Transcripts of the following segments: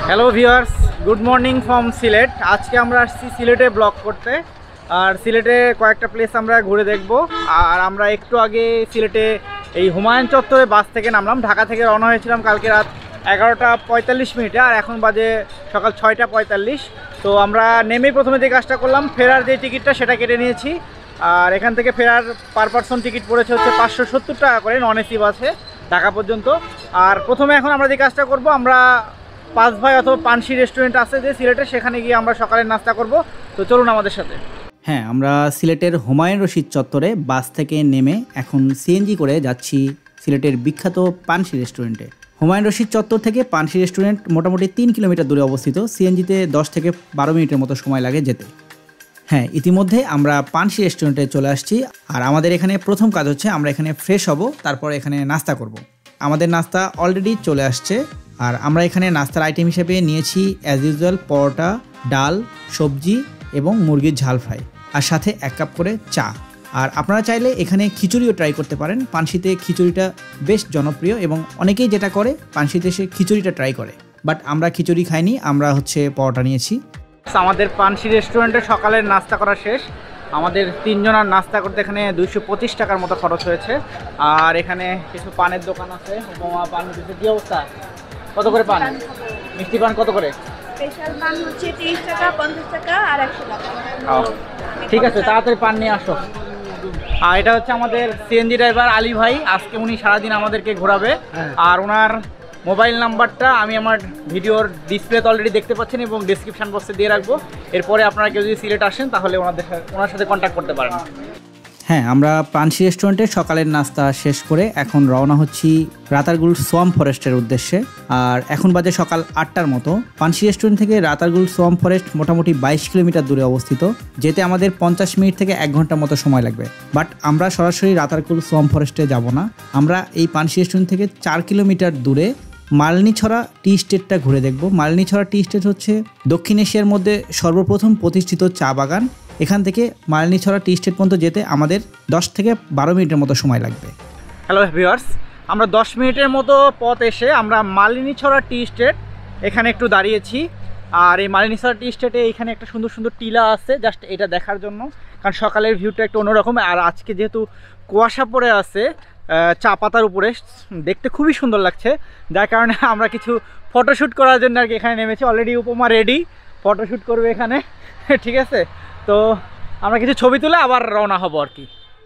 Hello viewers, good morning from Sylhet. আজকে আমরা আসছি সিলেটে ব্লগ করতে। আর সিলেটে কয়েকটা প্লেস আমরা ঘুরে দেখব। আর আমরা একটু আগে সিলেটে এই হুমায়ুন চত্বরে বাস থেকে নামলাম। ঢাকা থেকে রওনা হয়েছিলাম কালকে রাত 11টা 45 আর এখন বাজে সকাল 6টা 45। তো আমরা নেমেই প্রথমে যে কাজটা করলাম, ফেরার যে টিকিটটা সেটা কেটে নিয়েছি। আর এখান থেকে ফেরার পার পারসন টিকিট পড়েছে হচ্ছে 570 টাকা করে নন এসি বাসে ঢাকা পর্যন্ত। আর প্রথমে এখন আমরা যে কাজটা করব, আমরা পাঁচ ভাই অথবা পানসি রেস্টুরেন্ট আছে যে সিলেটে, সেখানে গিয়ে আমরা সকালের নাস্তা করব। তো চলুন আমাদের সাথে। হ্যাঁ, আমরা সিলেটের হুমায়ুন রশিদ চত্বরে বাস থেকে নেমে এখন সিএনজি করে যাচ্ছি সিলেটের বিখ্যাত পানসি রেস্টুরেন্টে। হুমায়ুন রশিদ চত্বর থেকে পানসি রেস্টুরেন্ট মোটামুটি 3 কিলোমিটার দূরে অবস্থিত। সিএনজিতে 10 থেকে 12 মিনিটের মতো সময় লাগে যেতে। হ্যাঁ, ইতিমধ্যে আমরা পানসি রেস্টুরেন্টে চলে আসছি। আর আমাদের এখানে প্রথম কাজ হচ্ছে আমরা এখানে ফ্রেশ হব, তারপর এখানে নাস্তা করব। আমাদের নাস্তা অলরেডি চলে আসছে। আর আমরা এখানে নাস্তার আইটেম হিসেবে নিয়েছি অ্যাজ ইউজুয়াল পরোটা, ডাল, সবজি এবং মুরগির ঝাল ফ্রাই, আর সাথে 1 কাপ করে চা। আর আপনারা চাইলে এখানে খিচুড়িও ট্রাই করতে পারেন। পানসিতে খিচুড়িটা বেশ জনপ্রিয় এবং অনেকেই যেটা করে পানসিতে সে খিচুড়িটা ট্রাই করে, বাট আমরা খিচুড়ি খাইনি, আমরা পরোটা নিয়েছি। আমাদের পানসি রেস্টুরেন্টে সকালের নাস্তা করা শেষ। আমাদের 3 জনের নাস্তা করতে এখানে 225 টাকার মতো খরচ হয়েছে। আর এখানে কিছু পানের দোকান আছে। উপমা পান, কি অবস্থা? কত করে পান? মিষ্টি পান কত করে? স্পেশাল পান হচ্ছে 30 টাকা, 50 টাকা আর 100 টাকা। ঠিক আছে, তাড়াতাড়ি পান নিয়ে আসো। আর এটা হচ্ছে আমাদের সিএনজি ড্রাইভার আলী ভাই। আজকে উনি সারাদিন আমাদেরকে ঘোরাবে। আর ওনার মোবাইল নাম্বারটা আমি আমার ভিডিওর ডিসপ্লেতে অলরেডি দেখতে পাচ্ছেন এবং ডেসক্রিপশন বক্সে দিয়ে রাখবো। এরপরে আপনারা কেউ যদি সিলেট আসেন তাহলে ওনার সাথে কন্ট্যাক্ট করতে পারেন। হ্যাঁ, আমরা পানসি রেস্টুরেন্টে সকালের নাস্তা শেষ করে এখন রওনা হচ্ছি রাতারগুল সোয়াম ফরেস্টের উদ্দেশ্যে। আর এখন বাজে সকাল 8টার মতো। পানসি রেস্টুরেন্ট থেকে রাতারগুল সোয়াম ফরেস্ট মোটামুটি 22 কিলোমিটার দূরে অবস্থিত। যেতে আমাদের 50 মিনিট থেকে 1 ঘন্টার মতো সময় লাগবে। বাট আমরা সরাসরি রাতারগুল সোয়াম ফরেস্টে যাব না। আমরা এই পানসি রেস্টুরেন্ট থেকে 4 কিলোমিটার দূরে মালনীছড়া টি স্টেটটা ঘুরে দেখব। মালনীছড়া টি স্টেট হচ্ছে দক্ষিণ এশিয়ার মধ্যে সর্বপ্রথম প্রতিষ্ঠিত চা বাগান। এখান থেকে মালনীছড়া টি স্টেট পর্যন্ত যেতে আমাদের 10 থেকে 12 মিনিটের মতো সময় লাগবে। হ্যালো ভিউয়ার্স, আমরা 10 মিনিটের মতো পথ এসে আমরা মালনীছড়া টি স্টেট এখানে একটু দাঁড়িয়েছি। আর এই মালনীছড়া টি স্টেটে এখানে একটা সুন্দর সুন্দর টিলা আছে, জাস্ট এটা দেখার জন্য। কারণ সকালের ভিউটা একটু অন্যরকম। আর আজকে যেহেতু কুয়াশা পড়ে আছে চা পাতার উপরে, দেখতে খুবই সুন্দর লাগছে। যার কারণে আমরা কিছু ফটোশ্যুট করার জন্য আর কি এখানে নেমেছি। অলরেডি উপমা রেডি, ফটোশ্যুট করবে এখানে। ঠিক আছে, তো আমরা কিছু ছবি তুলে আবার রওনা হব আর কি।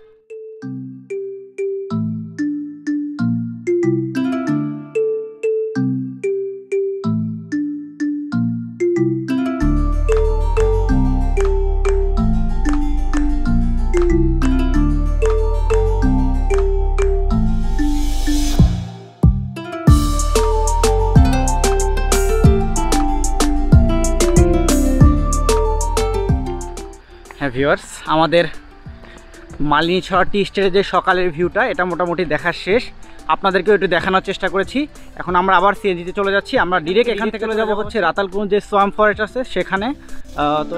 ভিউয়ার্স, আমাদের মালনীছড়া টি স্টেটের যে সকালের ভিউটা, এটা মোটামুটি দেখা শেষ। আপনাদেরকেও একটু দেখানোর চেষ্টা করেছি। এখন আমরা আবার সিএনজিতে চলে যাচ্ছি। আমরা ডিরেক্ট এখান থেকে চলে যাবো হচ্ছে রাতারগুল যে সোয়াম ফরেস্ট আছে সেখানে। তো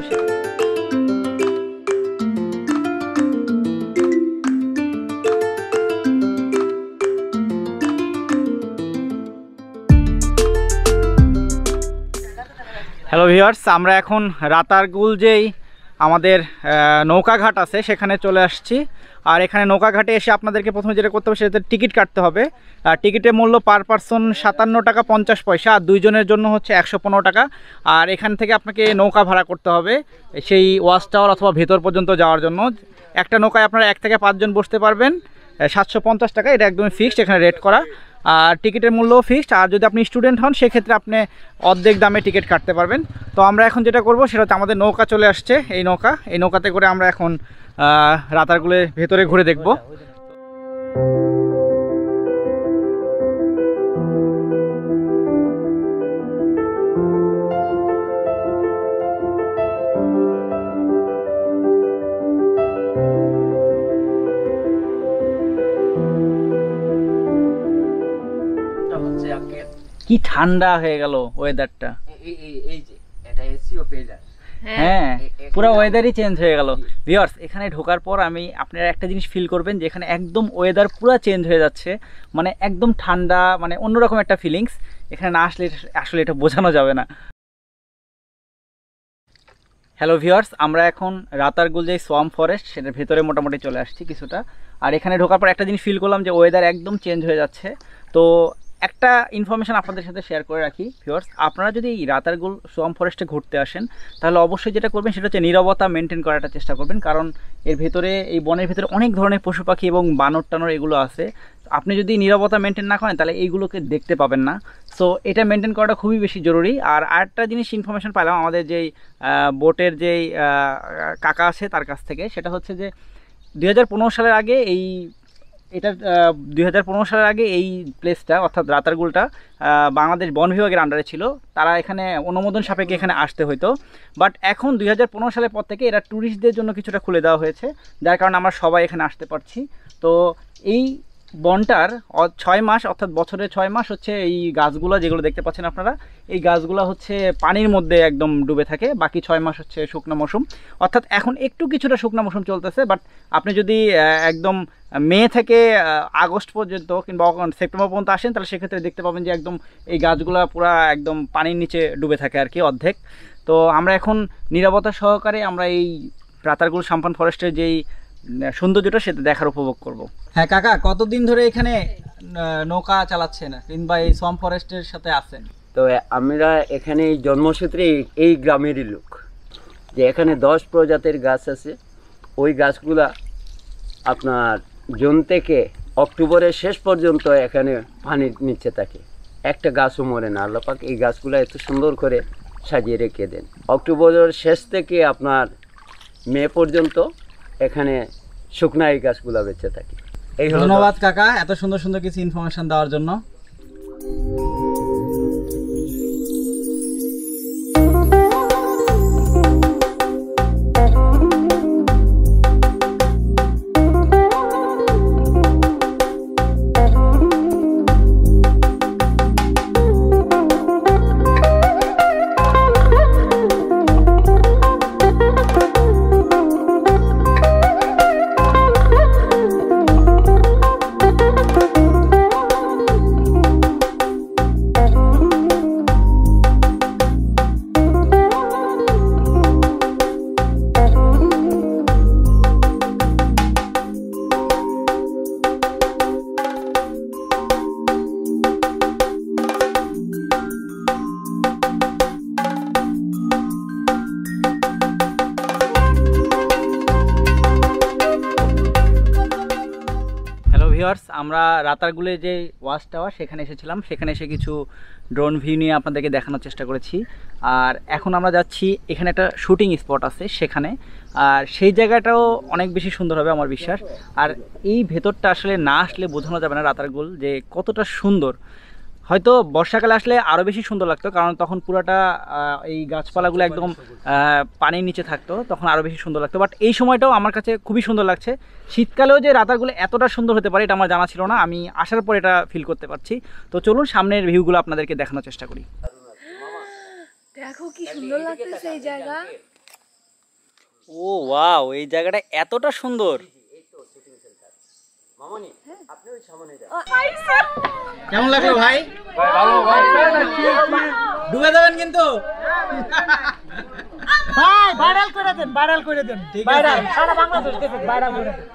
হ্যালো ভিউয়ার্স, আমরা এখন রাতারগুল যেই আমাদের নৌকাঘাট আছে সেখানে চলে আসছি। আর এখানে নৌকাঘাটে এসে আপনাদেরকে প্রথমে যেটা করতে হবে সেটা টিকিট কাটতে হবে। টিকিটের মূল্য পার পারসন 57 টাকা 50 পয়সা, আর 2 জনের জন্য হচ্ছে 115 টাকা। আর এখান থেকে আপনাকে নৌকা ভাড়া করতে হবে সেই ওয়াচ টাওয়ার অথবা ভেতর পর্যন্ত যাওয়ার জন্য। একটা নৌকায় আপনারা 1 থেকে 5 জন বসতে পারবেন। 750 টাকা, এটা একদমই ফিক্সড, এখানে রেট করা। আর টিকিটের মূল্যও ফিক্সড। আর যদি আপনি স্টুডেন্ট হন সেক্ষেত্রে আপনি অর্ধেক দামে টিকিট কাটতে পারবেন। তো আমরা এখন যেটা করব সেটা হচ্ছে আমাদের নৌকা চলে আসছে। এই নৌকাতে করে আমরা এখন রাতারগুলের ভেতরে ঘুরে দেখব। কি ঠান্ডা হয়ে গেল ওয়েদারটা। এই যে এটা এসিও পেয়ে যায়। হ্যাঁ, পুরো ওয়েদারই চেঞ্জ হয়ে গেল। ভিউয়ার্স, এখানে ঢোকার পর আপনারা একটা জিনিস ফিল করবেন যে এখানে একদম ওয়েদার পুরো চেঞ্জ হয়ে যাচ্ছে, মানে একদম ঠান্ডা, মানে অন্যরকম একটা ফিলিংস। এখানে না আসলে আসলে এটা বোঝানো যাবে না। হ্যালো ভিউয়ার্স, আমরা এখন রাতারগুল যে সোয়াম্প ফরেস্ট সেটার ভেতরে মোটামুটি চলে আসছি কিছুটা। আর এখানে ঢোকার পর একটা জিনিস ফিল করলাম যে ওয়েদার একদম চেঞ্জ হয়ে যাচ্ছে। তো একটা ইনফরমেশন আপনাদের সাথে শেয়ার করে রাখি ভিউয়ার্স, আপনারা যদি এই রাতারগুল সোয়াম্প ফরেস্টে ঘুরতে আসেন তাহলে অবশ্যই যেটা করবেন সেটা হচ্ছে নীরবতা মেনটেন করাটা চেষ্টা করবেন, কারণ এর ভেতরে, এই বনের ভেতরে অনেক ধরনের পশু পাখি এবং বানর টানর এগুলো আছে। আপনি যদি নীরবতা মেনটেন না করেন তাহলে এইগুলোকে দেখতে পাবেন না। সো এটা মেনটেন করাটা খুবই বেশি জরুরি। আর আরেকটা জিনিস ইনফরমেশন পাইলাম আমাদের যেই বোটের যেই কাকা আছে তার কাছ থেকে, সেটা হচ্ছে যে 2015 সালের আগে এই 2015 সালের আগে এই প্লেসটা অর্থাৎ রাতারগুলটা বাংলাদেশ বন বিভাগের আন্ডারে ছিল। তারা এখানে অনুমোদন সাপেক্ষে এখানে আসতে হতো। বাট এখন 2015 সালের পর থেকে এরা ট্যুরিস্টদের জন্য কিছুটা খুলে দেওয়া হয়েছে, যার কারণে আমরা সবাই এখানে আসতে পারছি। তো এই বনটার 6 মাস অর্থাৎ বছরে 6 মাস হচ্ছে এই গাছগুলো যেগুলো দেখতে পাচ্ছেন আপনারা, এই গাছগুলো হচ্ছে পানির মধ্যে একদম ডুবে থাকে, বাকি 6 মাস হচ্ছে শুকনো মৌসুম। অর্থাৎ এখন একটু কিছুটা শুকনো মৌসুম চলতেছে, বাট আপনি যদি একদম মে থেকে আগস্ট পর্যন্ত কিংবা সেপ্টেম্বর পর্যন্ত আসেন তাহলে সেক্ষেত্রে দেখতে পাবেন যে একদম এই গাছগুলো পুরো একদম পানির নিচে ডুবে থাকে আর কি, অর্ধেক। তো আমরা এখন নিরাপত্তা সহকারে আমরা এই রাতারগুল সাম্পান ফরেস্টের যেই সৌন্দর্যটা সেটা দেখার উপভোগ করব। হ্যাঁ কাকা, কতদিন ধরে এখানে নৌকা চালাচ্ছেন কিংবা এই সোয়াম্প ফরেস্টের সাথে আছেন? তো আমরা এখানে জন্মসূত্রে এই গ্রামেরই লোক, যে এখানে 10 প্রজাতির গাছ আছে। ওই গাছগুলা আপনার জুন থেকে অক্টোবরের শেষ পর্যন্ত এখানে পানির নিচে থাকে, একটা গাছও মরে না। আল্লাহ পাক এই গাছগুলো এত সুন্দর করে সাজিয়ে রেখে দেন। অক্টোবরের শেষ থেকে আপনার মে পর্যন্ত এখানে শুকনা এই গাছগুলো বেঁচে থাকে। এই ধন্যবাদ কাকা এত সুন্দর সুন্দর কিছু ইনফরমেশন দেওয়ার জন্য। ভিউয়ার্স, আমরা রাতারগুলে যে ওয়াচ টাওয়ার সেখানে এসেছিলাম, সেখানে এসে কিছু ড্রোন ভিউ নিয়ে আপনাদেরকে দেখানোর চেষ্টা করেছি। আর এখন আমরা যাচ্ছি, এখানে একটা শুটিং স্পট আছে সেখানে, আর সেই জায়গাটাও অনেক বেশি সুন্দর হবে আমার বিশ্বাস। আর এই ভেতরটা আসলে না আসলে বোঝানো যাবে না রাতারগুল যে কতটা সুন্দর। হয়তো বর্ষাকালে আসলে আরও বেশি সুন্দর লাগতো, কারণ তখন পুরাটা এই গাছপালাগুলো একদম পানির নিচে থাকতো, তখন আরও বেশি সুন্দর লাগতো। বাট এই সময়টাও আমার কাছে খুবই সুন্দর লাগছে। শীতকালেও যে রাতারগুলো এতটা সুন্দর হতে পারে এটা আমার জানা ছিল না, আমি আসার পর এটা ফিল করতে পারছি। তো চলুন সামনের ভিউগুলো আপনাদেরকে দেখানোর চেষ্টা করি। দেখো কি সুন্দর লাগতেছে এই জায়গা। ও ওয়াও, এই জায়গাটা এতটা সুন্দর। কেমন লাগলো ভাই? ডুবে যাবেন কিন্তু ভাই, ভাইরাল করে দেন, ভাইরাল করে দেন, ভাইরাল সারা বাংলাদেশ দেখুন, ভাইরাল করে দেন।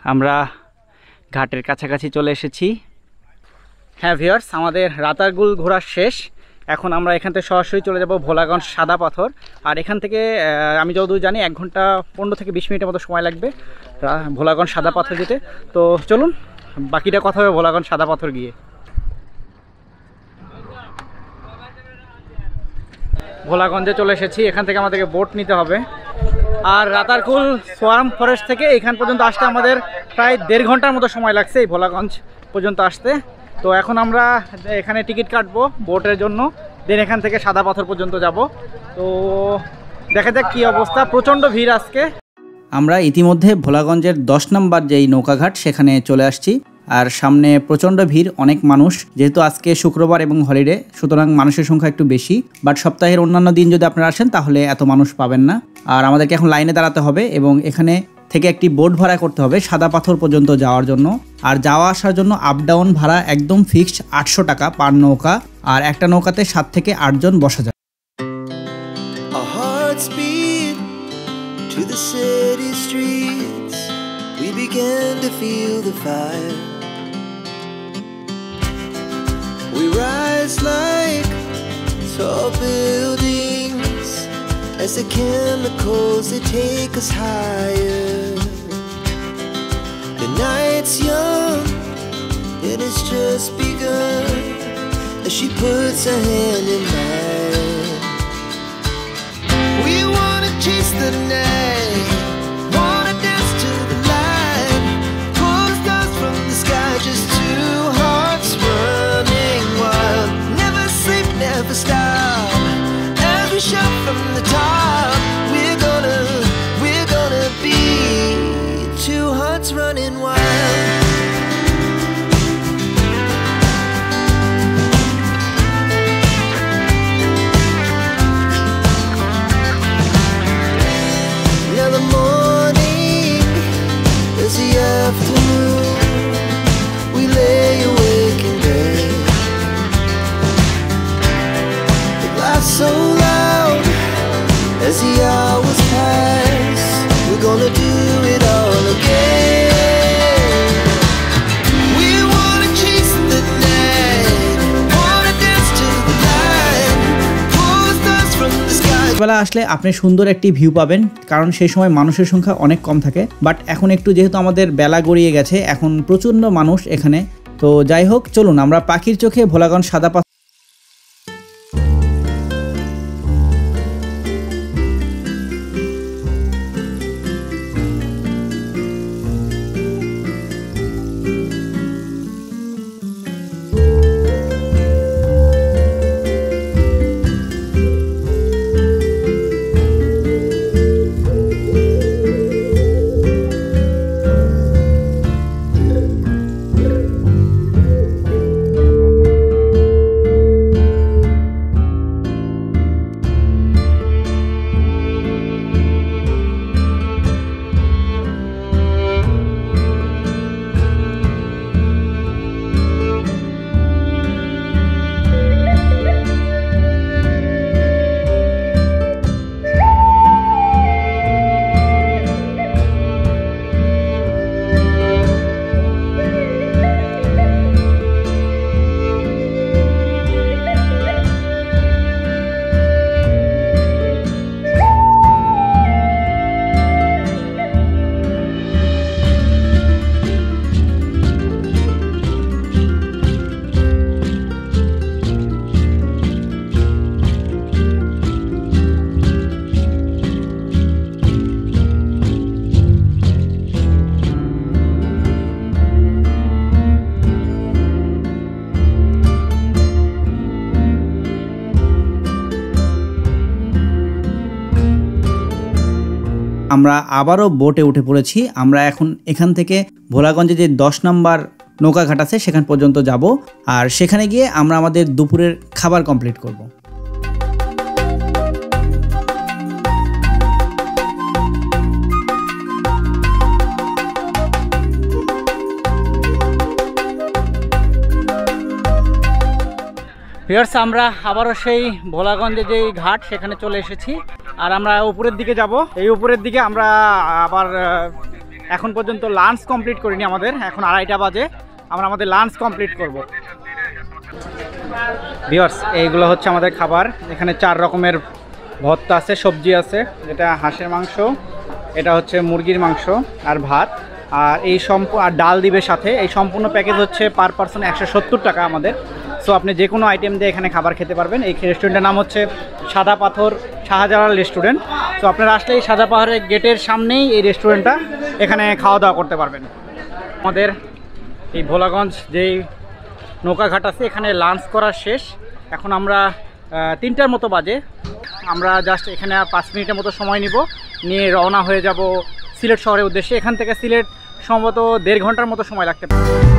আমরা ঘাটের কাছাকাছি চলে এসেছি। হ্যাঁ ভিউয়ার্স, আমাদের রাতারগুল ঘোরা শেষ। এখন আমরা এখান থেকে সরাসরি চলে যাব ভোলাগঞ্জ সাদা পাথর। আর এখান থেকে আমি যতদূর জানি 1 ঘন্টা 15 থেকে 20 মিনিটের মতো সময় লাগবে ভোলাগঞ্জ সাদা পাথর যেতে। তো চলুন বাকিটা কথা হবে ভোলাগঞ্জ সাদা পাথর গিয়ে। ভোলাগঞ্জে চলে এসেছি, এখান থেকে আমাদেরকে বোট নিতে হবে। আর রাতারগুল সোয়ার্ম ফরেস্ট থেকে এখান পর্যন্ত আসতে আমাদের প্রায় 1.5 ঘন্টার মতো সময় লাগছে এই ভোলাগঞ্জ পর্যন্ত আসতে। তো এখন আমরা এখানে টিকিট কাটবো বোটের জন্য, দেন এখান থেকে সাদা পাথর পর্যন্ত যাব। তো দেখা যাক কী অবস্থা, প্রচণ্ড ভিড় আজকে। আমরা ইতিমধ্যে ভোলাগঞ্জের 10 নম্বর যেই নৌকাঘাট সেখানে চলে আসছি। আর সামনে প্রচণ্ড ভিড়, অনেক মানুষ, যেহেতু আজকে শুক্রবার এবং হলিডে, সুতরাং মানুষের সংখ্যা একটু বেশি। বাট সপ্তাহের অন্যান্য দিন যদি আপনারা আসেন তাহলে এত মানুষ পাবেন না। আর আমাদেরকে এখন লাইনে দাঁড়াতে হবে এবং এখানে থেকে একটি বোট ভাড়া করতে হবে সাদা পাথর পর্যন্ত যাওয়ার জন্য। আর যাওয়া আসার জন্য আপ ডাউন ভাড়া একদম ফিক্সড 800 টাকা পার নৌকা। আর একটা নৌকাতে 7 থেকে 8 জন বসা যায়। Our hearts beat to the city streets. We began to feel the fire. We rise like tall buildings as the chemicals they take us higher. The night's young and it's just begun as she puts her hand in mine. We wanna chase the night, wanna dance to the light, pull stars from the sky, just two hearts running wild. Never sleep, never stop, as we shout from the top. We're gonna be two hearts running wild. Now the morning is the afternoon. We lay awake in bed. The laughs so loud as the hours pass. We're gonna do it all again. We wanna chase the night, wanna dance to the light, pull stars from the sky. বেলা আসলে আপনি সুন্দর একটি view পাবেন, কারণ সেই সময় মানুষের সংখ্যা অনেক কম থাকে। বাট এখন একটু যেহেতু আমাদের বেলা গড়িয়ে গেছে, এখন প্রচণ্ড মানুষ এখানে। তো যাই হোক, চলুন আমরা পাখির চোখে ভোলাগঞ্জ সাদা পাথর। আমরা আবারও বোটে উঠে পড়েছি। আমরা এখন এখান থেকে ভোলাগঞ্জে যে 10 নম্বর নৌকাঘাট আছে সেখান পর্যন্ত যাব। আর সেখানে গিয়ে আমরা আমাদের দুপুরের খাবার কমপ্লিট করব। ভিউয়ার্স, আমরা আবারও সেই ভোলাগঞ্জে যেই ঘাট সেখানে চলে এসেছি। আর আমরা উপরের দিকে যাব। এই উপরের দিকে আমরা আবার এখন পর্যন্ত লাঞ্চ কমপ্লিট করিনি আমাদের, এখন 2:30 বাজে, আমরা আমাদের লাঞ্চ কমপ্লিট করব। ভিউয়ার্স, এইগুলো হচ্ছে আমাদের খাবার। এখানে 4 রকমের ভর্তা আছে, সবজি আছে, এটা হাঁসের মাংস, এটা হচ্ছে মুরগির মাংস আর ভাত, আর এই আর ডাল দিবে সাথে। এই সম্পূর্ণ প্যাকেজ হচ্ছে পার পারসন 170 টাকা আমাদের। সো আপনি যে কোনো আইটেম দিয়ে এখানে খাবার খেতে পারবেন। এই রেস্টুরেন্টের নাম হচ্ছে সাদা পাথর শাহজালাল রেস্টুরেন্ট। সো আপনারা আসলে এই সাদা পাথরের গেটের সামনেই এই রেস্টুরেন্টটা, এখানে খাওয়া দাওয়া করতে পারবেন। আমাদের এই ভোলাগঞ্জ যেই নৌকাঘাট আছে, এখানে লাঞ্চ করা শেষ। এখন আমরা 3টার মতো বাজে, আমরা জাস্ট এখানে 5 মিনিটের মতো সময় নিয়ে রওনা হয়ে যাব সিলেট শহরের উদ্দেশ্যে। এখান থেকে সিলেট সম্ভবত 1.5 ঘন্টার মতো সময় লাগতে পারে।